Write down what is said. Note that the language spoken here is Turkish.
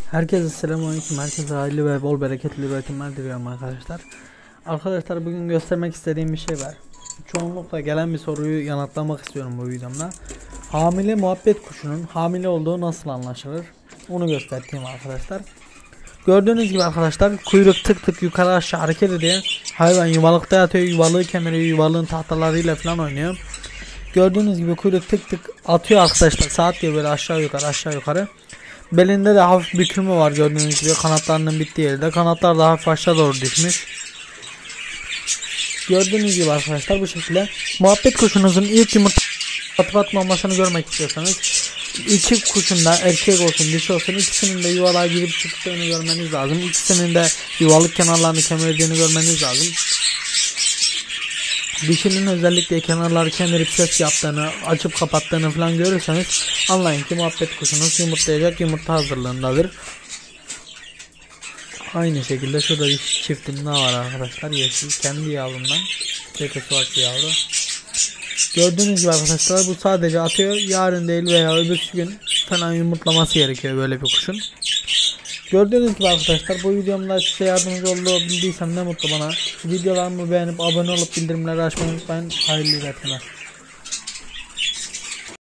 Herkese selamünaleyküm. Herkese hayırlı ve bol bereketli üretimler diliyorum arkadaşlar. Arkadaşlar bugün göstermek istediğim bir şey var. Çoğunlukla gelen bir soruyu yanıtlamak istiyorum bu videomda. Hamile muhabbet kuşunun hamile olduğu nasıl anlaşılır? Onu göstereyim arkadaşlar. Gördüğünüz gibi arkadaşlar kuyruk tık tık yukarı aşağı hareket ediyor. Hayvan yuvalıkta yatıyor, yuvalığı kemiriyor, yuvalığın tahtalarıyla falan oynuyor. Gördüğünüz gibi kuyruk tık tık atıyor arkadaşlar. Saat diye böyle aşağı yukarı aşağı yukarı. Belinde de hafif bükülme var gördüğünüz gibi, kanatlarının bittiği yerde. Kanatlar da hafif aşağı doğru düşmüş. Gördüğünüz gibi arkadaşlar bu şekilde. Muhabbet kuşunuzun ilk yumurta atıp atmamasını görmek istiyorsanız, iki kuşun da erkek olsun dişi olsun ikisinin de yuvalığa girip çıktığını görmeniz lazım. İkisinin de yuvalık kenarlarını kemirdiğini görmeniz lazım. Dişinin özellikle kenarları kemirip ses yaptığını, açıp kapattığını falan görürseniz anlayın ki muhabbet kuşunuz yumurtlayacak, yumurta hazırlığındadır. Aynı şekilde şurada bir çiftim daha var arkadaşlar, yeşil, kendi yavrumdan, tekesi var yavru. Gördüğünüz gibi arkadaşlar bu sadece atıyor, yarın değil veya öbürsü gün falan yumurtlaması gerekiyor böyle bir kuşun. Gördüğünüz gibi arkadaşlar bu videomda size yardımcı olabildiysem ne mutlu bana. Videolarımı beğenip abone olup bildirimleri açmayı unutmayın. Hayırlı üretimler.